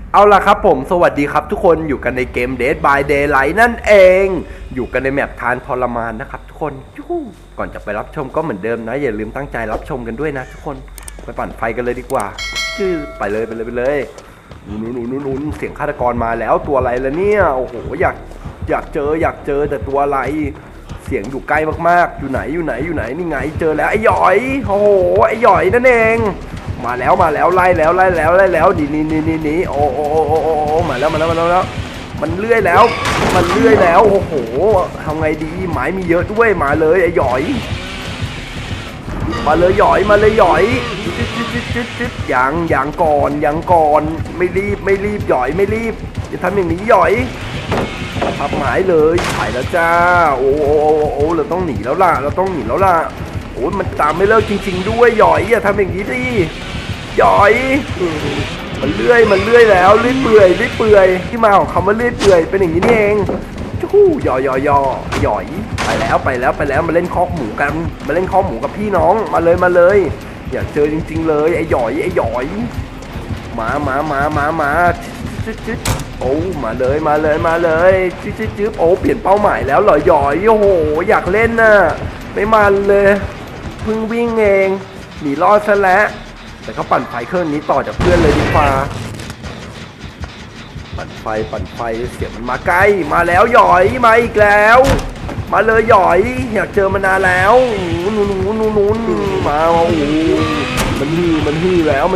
เอาล่ะครับผมสวัสดีครับทุกคนอยู่กันในเกม Dead by Daylight นั่นเองอยู่กันในแมปทานทรมานนะครับทุกคนก่อนจะไปรับชมก็เหมือนเดิมนะอย่าลืมตั้งใจรับชมกันด้วยนะทุกคนไปปั่นไฟกันเลยดีกว่าไปเลยนู่นเสียงฆาตกรมาแล้วตัวอะไรล่ะเนี่ยโอ้โหอยากเจอแต่ตัวอะไรเสียงอยู่ใกล้มากๆอยู่ไหนนี่ไงเจอแล้วไอ้หยอยโอ้โหไอ้หยอยนั่นเองมาแล้วไล่แล้วนี่โอ้มาแล้วมันเลื่อยแล้วโอ้โหทำไงดีไม้มีเยอะด้วยมาเลยไอ้หยอยมาเลยหยอยอย่างก่อนไม่รีบหยอยไม่รีบจะทำอย่างนี้หยอยพับหมายเลยถ่ายแล้วจ้าโอ้เราต้องหนีแล้วล่ะโอ้มันตามไม่เลิกจริงๆด้วยหยอยอย่าทำอย่างนี้ดิหยอยมันเลื่อยแล้วเลื่อยเปื่อยที่มาของคำว่าเลื่อยเปื่อยเป็นอย่างนี้นี่เองจู้หยอยไปแล้วมาเล่นคอกหมูกันมาเล่นคอกหมูกับพี่น้องมาเลยอยากเจอจริงๆเลยไอ้หยอยมาโอ้มาเลยจึ๊บโอ้เปลี่ยนเป้าหมายแล้วเหรอหยอยโอ้โหอยากเล่นน่ะไม่มันเลยเพิ่งวิ่งเองหนีรอดซะแล้วแต่เขาปั่นไฟเครื่องนี้ต่อจากเพื่อนเลยดีกว่าปั่นไฟเสียงมันมาใกล้มาแล้วหยอยมาอีกแล้วมาเลยหยอยอยากเจอมานานแล้วนู่นมาโอ้มันฮือแล้ว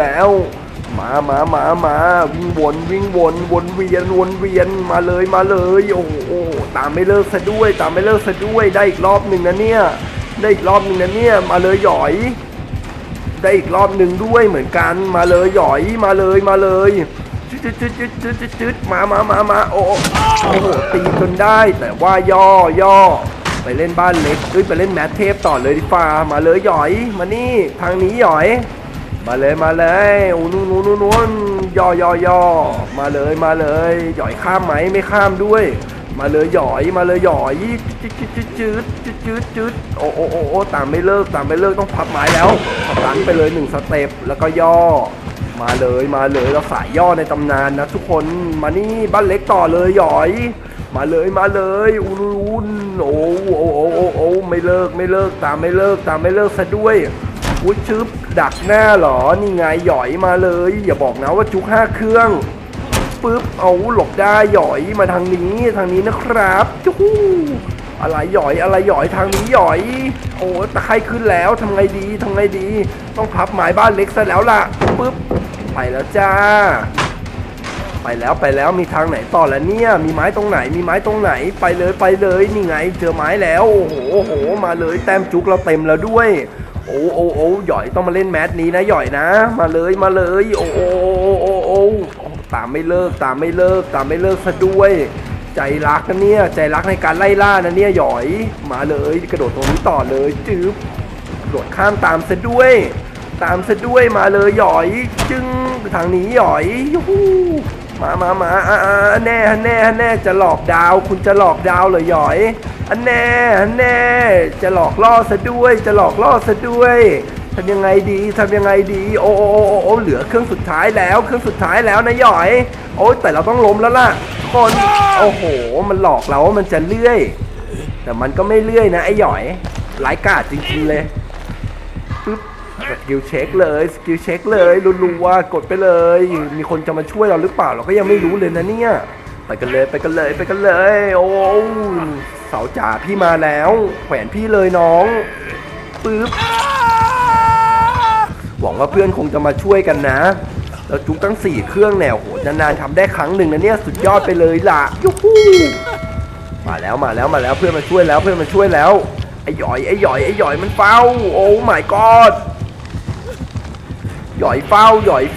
มาวิ่งวนเวียนมาเลยโอ้โหตามไม่เลิกซะด้วยได้อีกรอบหนึ่งนะเนี่ยมาเลยหยอยได้อีกรอบหนึ่งด้วยเหมือนกันมาเลยหยอยมาเลยจึ๊ดมาโอ้โหตีจนได้แต่ว่าย่อไปเล่นบ้านเล็กไปเล่นแมทเทพต่อเลยดีฟ้ามาเลยหยอยมานี่ทางนี้หยอยมาเลยโอ้นู่นย่อมาเลยหยอยข้ามไหมไม่ข้ามด้วยมาเลยหยอยจืดโอ้ตามไม่เลิกต้องพับไม้แล้วพับไปเลย1สเต็ปแล้วก็ย่อมาเลยเราสายย่อในตำนานนะทุกคนมานี่บ้านเล็กต่อเลยหยอยมาเลยอุ่นโอ้ไม่เลิกตามไม่เลิกซะด้วยอุ้ยชึบดักหน้าหรอนี่ไงหยอยมาเลยอย่าบอกนะว่าจุก5เครื่องปึ๊บเอาหลบได้หยอยมาทางนี้นะครับจู้อะไรหยอยทางนี้หยอยโอ้ตะไคร่ขึ้นแล้วทำไงดีต้องพับหมายบ้านเล็กซะแล้วล่ะปึ๊บไปแล้วจ้าไปแล้วมีทางไหนต่อแล้วเนี่ยมีไม้ตรงไหนไปเลยนี่ไงเจอไม้แล้วโอ้โหมาเลยแต้มจุกเราเต็มแล้วด้วยโอ้หยอยต้องมาเล่นแมตช์นี้นะหยอยนะมาเลยโอ้ตามไม่เลิกซะด้วยใจรักนะเนี่ยใจรักในการไล่ล่านะเนี่ยหยอยมาเลยกระโดดตรงนี้ต่อเลยจื๊บกระโดดข้ามตามซะด้วยมาเลยหยอยจึงทางนี้หยอยยูฮูมาแน่จะหลอกดาวคุณจะหลอกดาวเหรอหยอยอันแน่จะหลอกล่อซะด้วยทำยังไงดีโอ้เหลือเครื่องสุดท้ายแล้วนะหยอยโอ้แต่เราต้องล้มแล้วล่ะคนโอ้โหมันหลอกเราว่ามันจะเลื่อยแต่มันก็ไม่เลื่อยนะไอ้หยอยไร้กาดจริงๆเลยปึ๊บสกิลเช็คเลยรัวๆกดไปเลยมีคนจะมาช่วยเราหรือเปล่าเราก็ยังไม่รู้เลยนะเนี่ยไปกันเลยโอ้เสาจ่าพี่มาแล้วแขวนพี่เลยน้องปึ๊บหวังว่าเพื่อนคงจะมาช่วยกันนะแล้วจุกตั้ง4เครื่องแนวโหนานๆทำได้ครั้งหนึ่งนะเนี่ยสุดยอดไปเลยล่ะยูฮูมาแล้วเพื่อนมาช่วยแล้วไอ้หยอยมันเฝ้าโอ้ my god หยอยเฝ้า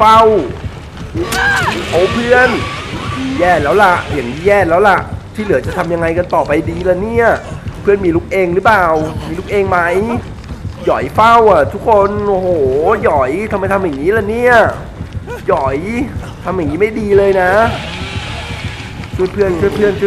โอ้เพื่อนแย่แล้วล่ะอย่างนี้แย่แล้วล่ะที่เหลือจะทำยังไงกันต่อไปดีล่ะเนี่ยเพื่อนมีลูกเองหรือเปล่ามีลูกเองไหมหยอยเฝ้าอ่ะทุกคนโอ้โหหยอยทำไมทำอย่างนี้ล่ะเนี่ยหยอยทำอย่างนี้ไม่ดีเลยนะช่วยเพื่อน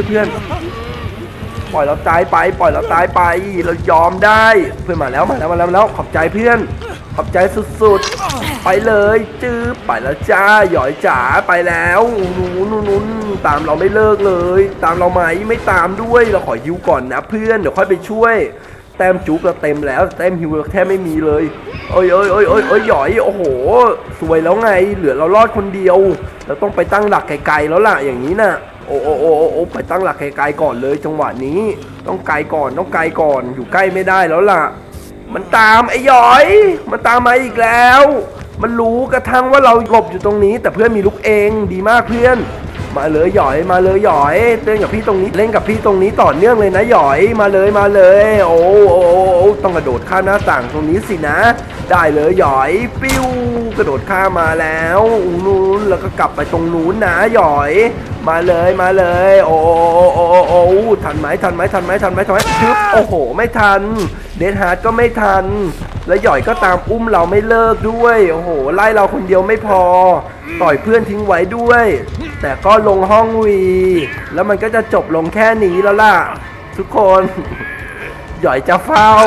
ปล่อยเราตายไปเรายอมได้เพื่อนมาแล้วขอบใจเพื่อนขอบใจสุดๆไปเลยจื้อไปแล้วจ้าหยอยจ๋าไปแล้วนู้นตามเราไม่เลิกเลยตามเราไหมไม่ตามด้วยเราขอฮิวก่อนนะเพื่อนเดี๋ยวค่อยไปช่วยแต้มจุกเราเต็มแล้วแต้มฮิวแทบไม่มีเลยโอ้ยหยอยโอ้โหสวยแล้วไงเหลือเรารอดคนเดียวเราต้องไปตั้งหลักไกลๆแล้วล่ะอย่างนี้นะโอ้ไปตั้งหลักไกลๆก่อนเลยจังหวะนี้ต้องไกลก่อนอยู่ใกล้ไม่ได้แล้วล่ะมันตามไอ้หยอยมันตามมาอีกแล้วมันรู้กระทั่งว่าเราหลบอยู่ตรงนี้แต่เพื่อนมีลูกเองดีมากเพื่อนมาเลยหยอยมาเลยหยอยเล่นกับพี่ตรงนี้เล่นกับพี่ตรงนี้ต่อเนื่องเลยนะหยอยมาเลยโอ้ต้องกระโดดข้ามหน้าต่างตรงนี้สินะได้เลยหยอยปิ้วกระโดดข้ามมาแล้วนู้นแล้วก็กลับไปตรงนู้นนะหยอยมาเลยโอ้ทันไหมทึบโอ้โหไม่ทันเดนฮาร์ดก็ไม่ทันแล้วหย่อยก็ตามอุ้มเราไม่เลิกด้วยโอ้โหไล่เราคนเดียวไม่พอต่อยเพื่อนทิ้งไว้ด้วยแต่ก็ลงห้องวีแล้วมันก็จะจบลงแค่นี้แล้วล่ะทุกคนหย่อยจะเฝ้า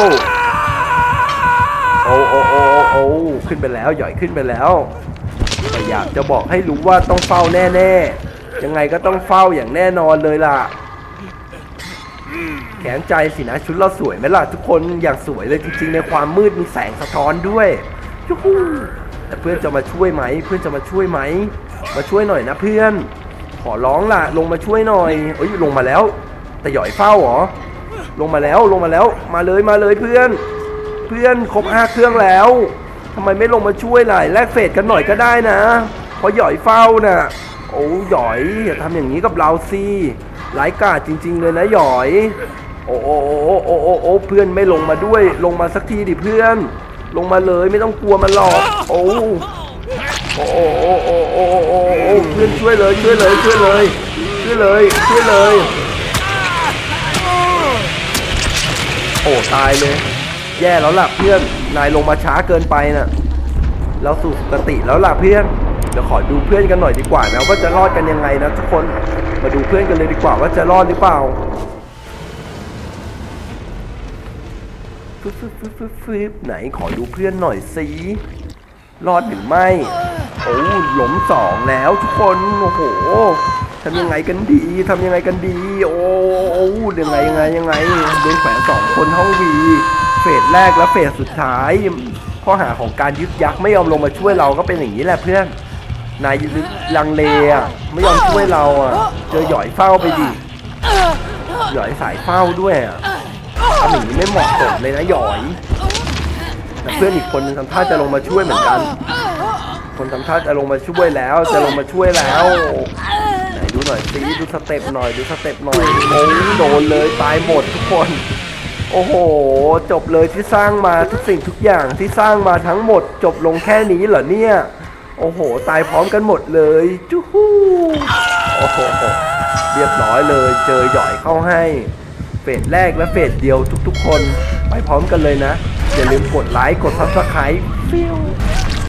โอ้ขึ้นไปแล้วหย่อยขึ้นไปแล้วแต่อยากจะบอกให้รู้ว่าต้องเฝ้าแน่ๆยังไงก็ต้องเฝ้าอย่างแน่นอนเลยล่ะแขนใจสินะชุดเราสวยไหมล่ะทุกคนอย่างสวยเลยจริงๆในความมืดมีแสงสะท้อนด้วยยูฮูแต่เพื่อนจะมาช่วยไหมมาช่วยหน่อยนะเพื่อนขอร้องล่ะลงมาช่วยหน่อยลงมาแล้วแต่หย่อยเฝ้าเหรอลงมาแล้วมาเลยเพื่อนครบ5 เครื่องแล้วทำไมไม่ลงมาช่วยล่ะแลกเฟสกันหน่อยก็ได้นะเพราะหย่อยเฝ้าน่ะโอ้หย่อยอย่าทำอย่างนี้กับเราสิไร้กาจจริงๆเลยนะหยอยโอ้เพื่อนไม่ลงมาด้วยลงมาสักทีดิเพื่อนลงมาเลยไม่ต้องกลัวมันหรอกโอ้เพื่อนช่วยเลยโอ้ตายเลยแย่แล้วล่ะเพื่อนนายลงมาช้าเกินไปน่ะเราสู่สุคติแล้วล่ะเพื่อนเดี๋ยวขอดูเพื่อนกันหน่อยดีกว่านะว่าจะรอดกันยังไงนะทุกคนมาดูเพื่อนกันเลยดีกว่าว่าจะรอดหรือเปล่าฟึบไหนขอดูเพื่อนหน่อยสิรอดหรือไม่โอ้หล้ม2แล้วทุกคนโอ้โหทำยังไงกันดีโอ้ยังไงเดินแขวน2 คนห้องวีเฟสแรกและเฟสสุดท้ายข้อหาของการยึดยักษ์ไม่ยอมลงมาช่วยเราก็เป็นอย่างนี้แหละเพื่อนนายลังเลไม่ยอมช่วยเราเจอหย่อยเฝ้าไปดิหย่อยสายเฝ้าด้วยทำอย่างนี้ไม่เหมาะสมเลยนะหย่อยแต่เพื่อนอีกคนทำท่าจะลงมาช่วยเหมือนกันคนทำท่าจะลงมาช่วยแล้วไหนดูหน่อยสิดูสเต็ปหน่อยโอ้โดนเลยตายหมดทุกคนโอ้โหจบเลยที่สร้างมาทุกสิ่งทุกอย่างที่สร้างมาทั้งหมดจบลงแค่นี้เหรอเนี่ยโอ้โหตายพร้อมกันหมดเลยจู้ฮู้โอ้โหเรียบร้อยเลยเจอหย่อยเข้าให้เฟสแรกและเฟสเดียวทุกๆคนไปพร้อมกันเลยนะอย่าลืมกดไลค์กด Subscribeฟิว